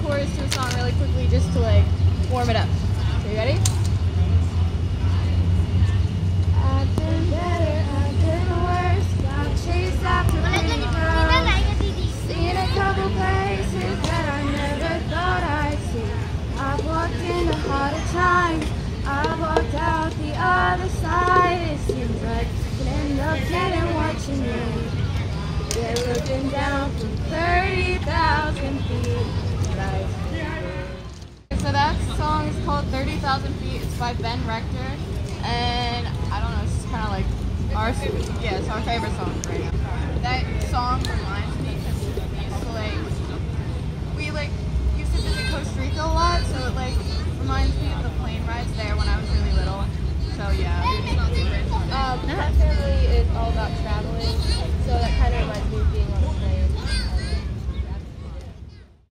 chorus to a song really quickly just to like warm it up. So you ready? I've been better, I've been worse. Got chased after pretty girls. Seen a couple places that I never thought I'd see. I've walked into harder times. I've walked out the other side. It seems like you can end up getting what you need. They're looking down from 30,000 feet. Right. So that song is called 30,000 Feet. It's by Ben Rector. And I don't know, it's just kind of like our favorite song right now. That song reminds